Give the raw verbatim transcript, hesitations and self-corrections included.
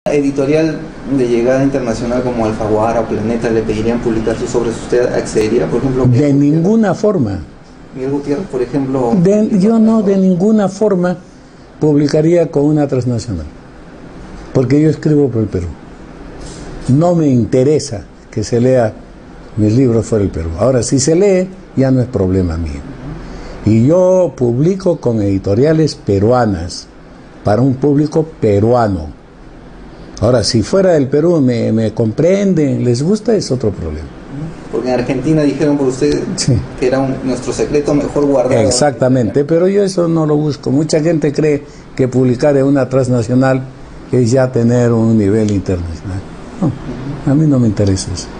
editorial de llegada internacional como Alfaguara o Planeta le pedirían publicar sus obras, ¿usted accedería, por ejemplo? De ninguna forma. Miguel Gutiérrez, por ejemplo. De, yo no de ninguna forma publicaría con una transnacional, porque yo escribo por el Perú. No me interesa que se lea mis libros fuera del Perú. Ahora, si se lee, ya no es problema mío. Y yo publico con editoriales peruanas, para un público peruano. Ahora, si fuera del Perú me, me comprenden, les gusta, es otro problema. Porque en Argentina dijeron por usted sí. que era un, nuestro secreto mejor guardado. Exactamente, pero yo eso no lo busco. Mucha gente cree que publicar en una transnacional es ya tener un nivel internacional. No, a mí no me interesa eso.